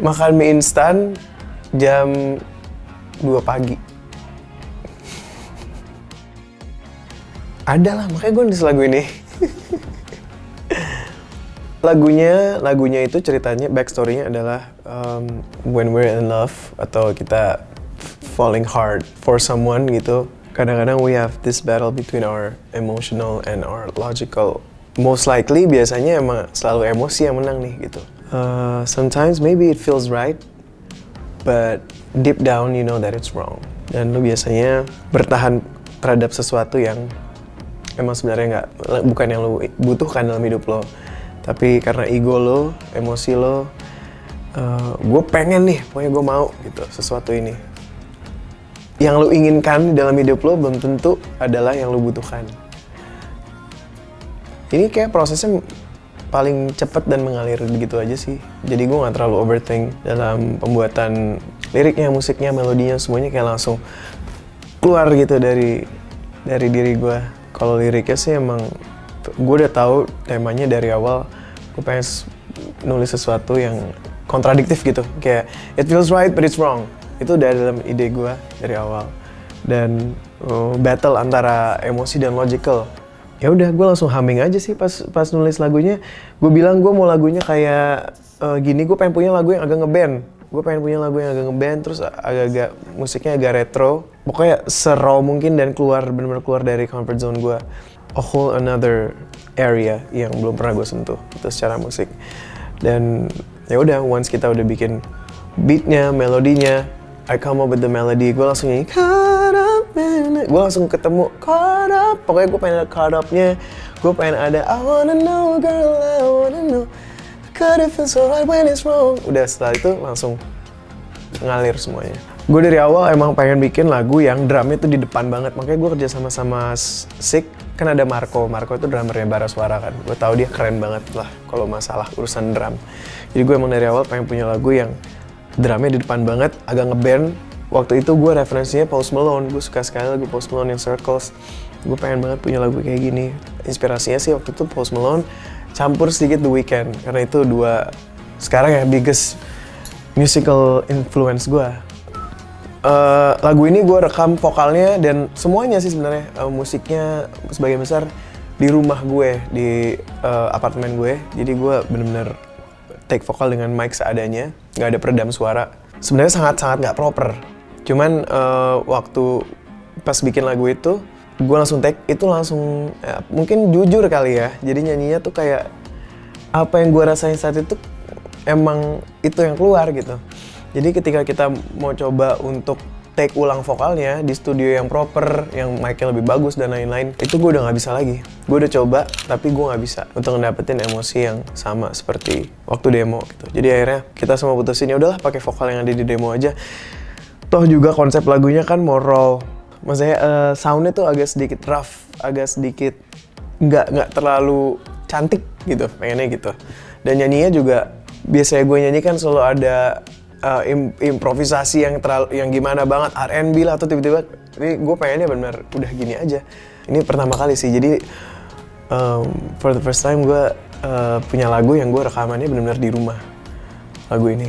makan mie instan jam 2 pagi. Ada lah, makanya gue nulis lagu ini. Lagunya itu ceritanya, backstory-nya adalah when we're in love atau kita falling hard for someone gitu. Kadang-kadang we have this battle between our emotional and our logical. Most likely biasanya emang selalu emosi yang menang nih gitu. Sometimes maybe it feels right, but deep down you know that it's wrong. Dan lu biasanya bertahan terhadap sesuatu yang emang sebenarnya bukan yang lu butuhkan dalam hidup lo. Tapi karena ego lo, emosi lo, gue pengen nih, pokoknya gue mau gitu sesuatu ini. Yang lo inginkan dalam hidup lo belum tentu adalah yang lo butuhkan. Ini kayak prosesnya paling cepat dan mengalir begitu aja sih. Jadi gue nggak terlalu overthink dalam pembuatan liriknya, musiknya, melodinya, semuanya kayak langsung keluar gitu dari diri gue. Kalau liriknya sih emang gue udah tahu temanya dari awal. Gue pengen nulis sesuatu yang kontradiktif gitu, kayak it feels right but it's wrong. Itu udah dalam ide gue dari awal. Dan battle antara emosi dan logical. Ya udah, gue langsung humming aja sih pas nulis lagunya. Gue bilang gue mau lagunya kayak gini. Gue pengen punya lagu yang agak ngeband. Terus agak-agak musiknya agak retro. Pokoknya se-raw mungkin dan benar-benar keluar dari comfort zone gue. A whole another area yang belum pernah gue sentuh itu secara musik. Dan ya udah, once kita udah bikin beatnya, melodinya, I come up with the melody, gue langsung nyanyi caught up, gue langsung ketemu caught up. Pokoknya gue pengen ada caught up-nya, gue pengen ada I wanna know girl, I wanna know could it feel so right when it's wrong. Udah setelah itu langsung ngalir semuanya. Gue dari awal emang pengen bikin lagu yang drumnya tuh di depan banget, makanya gue kerja sama Sik. Kan ada Marco itu drummernya Bara Suara kan. Gue tahu dia keren banget lah kalau masalah urusan drum. Jadi gue emang dari awal pengen punya lagu yang drumnya di depan banget, agak ngeband. Waktu itu gue referensinya Post Malone, gue suka sekali lagu Post Malone yang Circles. Gue pengen banget punya lagu kayak gini. Inspirasinya sih waktu itu Post Malone campur sedikit The Weeknd, karena itu dua sekarang ya biggest musical influence gue. Lagu ini gue rekam vokalnya dan semuanya sih sebenarnya, musiknya sebagian besar di rumah gue, di apartemen gue. Jadi gue bener-bener take vokal dengan mic seadanya, nggak ada peredam suara. Sebenarnya sangat-sangat nggak proper. Cuman waktu pas bikin lagu itu, gue langsung take itu langsung mungkin jujur kali ya. Jadi nyanyinya tuh kayak apa yang gue rasain saat itu emang itu yang keluar gitu. Jadi ketika kita mau coba untuk take ulang vokalnya di studio yang proper, yang mic-nya lebih bagus dan lain-lain, itu gue udah nggak bisa lagi. Gue udah coba, tapi gue nggak bisa untuk ngedapetin emosi yang sama seperti waktu demo gitu. Jadi akhirnya kita semua putusin, ya udahlah pakai vokal yang ada di demo aja. Toh juga konsep lagunya kan more raw. Maksudnya soundnya tuh agak sedikit rough, agak sedikit nggak terlalu cantik gitu, pengennya gitu. Dan nyanyinya juga biasanya gue nyanyi kan selalu ada improvisasi yang gimana banget, R&B lah atau tiba-tiba ini gue pengennya benar udah gini aja. Ini pertama kali sih, jadi for the first time gue punya lagu yang gue rekamannya benar-benar di rumah, lagu ini.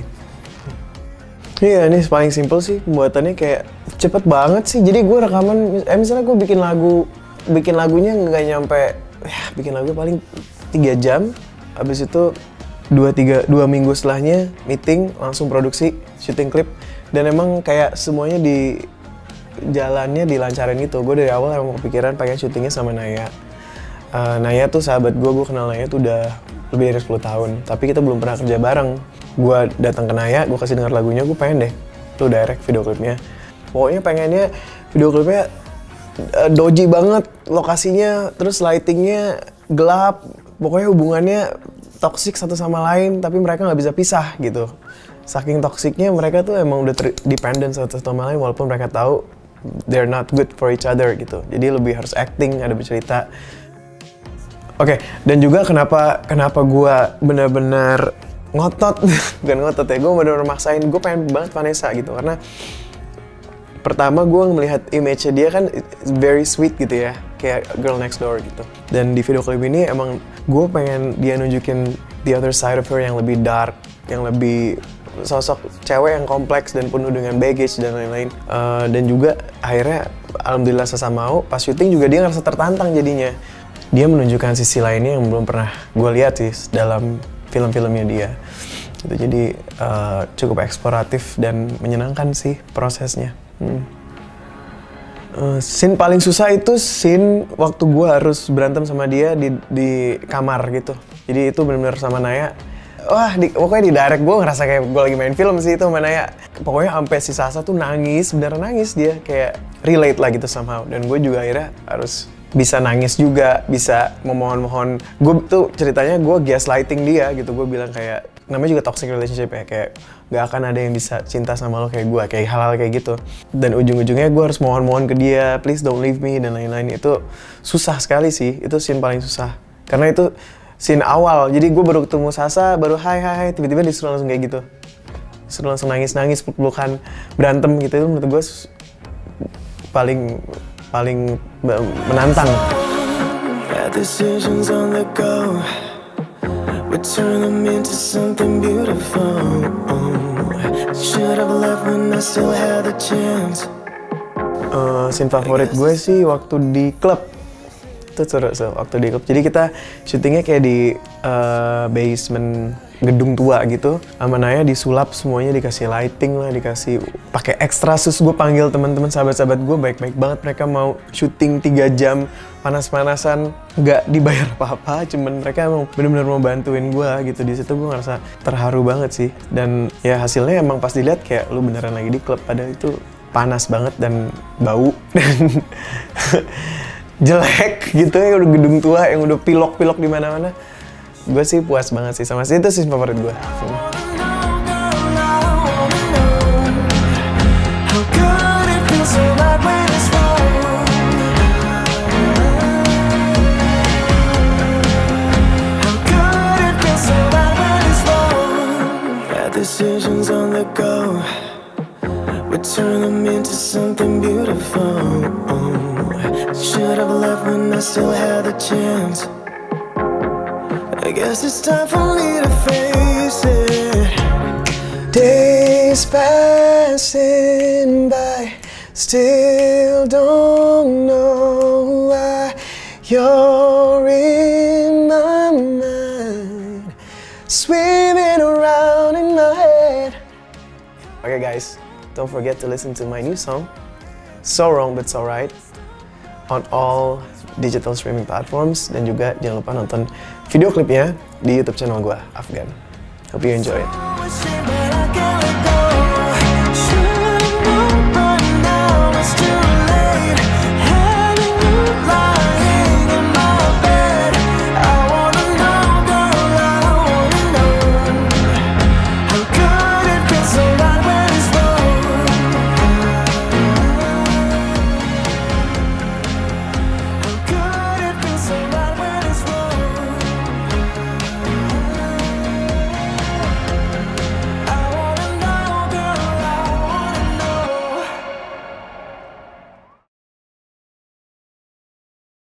Iya, ini paling simple sih pembuatannya, kayak cepet banget sih. Jadi gue rekaman, misalnya gue bikin lagunya nggak nyampe, bikin lagu paling 3 jam, habis itu 2 minggu setelahnya meeting, langsung produksi, syuting klip. Dan emang kayak semuanya di jalannya dilancarin gitu. Gue dari awal emang kepikiran pengen syutingnya sama Naya. Naya tuh sahabat gue kenal Naya tuh udah lebih dari 10 tahun. Tapi kita belum pernah kerja bareng. Gue datang ke Naya, gue kasih denger lagunya, gue pengen deh lu direct video klipnya. Pokoknya pengennya video klipnya doji banget lokasinya, terus lightingnya gelap. Pokoknya hubungannya toksik satu sama lain, tapi mereka nggak bisa pisah gitu. Saking toksiknya mereka tuh emang udah dependent satu sama lain, walaupun mereka tahu they're not good for each other gitu. Jadi lebih harus acting, ada bercerita. Oke, dan juga kenapa gue benar-benar ngotot, bukan ngotot ya, gue benar-benar maksain, gue pengen banget Vanessa gitu, karena pertama gue melihat image-nya dia kan very sweet gitu ya, kayak girl next door gitu. Dan di video klip ini emang gue pengen dia nunjukin the other side of her yang lebih dark, yang lebih sosok cewek yang kompleks dan penuh dengan baggage dan lain-lain. Dan juga akhirnya alhamdulillah Sasa mau, pas syuting juga dia ngerasa tertantang jadinya. Dia menunjukkan sisi lainnya yang belum pernah gue lihat sih dalam film-filmnya dia. Gitu, jadi cukup eksploratif dan menyenangkan sih prosesnya. Scene paling susah itu scene waktu gue harus berantem sama dia di kamar gitu. Jadi itu benar-benar sama Naya. Wah, pokoknya di direct gue ngerasa kayak gue lagi main film sih itu sama Naya. Pokoknya sampai si Sasa tuh nangis, beneran nangis dia. Kayak relate lah gitu somehow. Dan gue juga akhirnya harus bisa nangis juga, bisa memohon-mohon. Gue tuh ceritanya gue gaslighting dia gitu. Gue bilang kayak, namanya juga toxic relationship ya, kayak gak akan ada yang bisa cinta sama lo kayak gue, kayak hal-hal kayak gitu. Dan ujung-ujungnya gue harus mohon-mohon ke dia, please don't leave me dan lain-lain. Itu susah sekali sih, itu scene paling susah. Karena itu scene awal, jadi gue baru ketemu Sasa, baru hai, tiba-tiba disuruh langsung kayak gitu. Disuruh langsung nangis-nangis, peluk-pelukan, berantem gitu, itu menurut gue paling menantang. Turn them into something beautiful. Should have left when I still had the chance. Scene favorit gue sih waktu di klub. Itu seru waktu di klub. Jadi kita syutingnya kayak di basement gedung tua gitu. Sama Naya disulap semuanya, dikasih lighting lah, dikasih pakai extra sus. Gue panggil teman-teman sahabat-sahabat gue baik-baik banget. Mereka mau syuting 3 jam panas-panasan, nggak dibayar apa-apa, cuman mereka emang bener-bener mau bantuin gue gitu. Di situ gue ngerasa terharu banget sih. Dan ya hasilnya emang pas dilihat kayak lu beneran lagi di klub, padahal itu panas banget dan bau dan jelek gitu ya, udah gedung tua yang udah pilok-pilok di mana-mana. Gue sih puas banget sih sama itu sih favorit gue. Decisions on the go, we turn them into something beautiful. Should have left when I still had the chance. I guess it's time for me to face it. Days passing by, still don't know why you're in my mind, swimming around in my head. Okay guys, don't forget to listen to my new song, So Wrong But So Right, on all digital streaming platforms. Dan juga jangan lupa nonton video klipnya di YouTube channel gue, Afgan. Hope you enjoy it.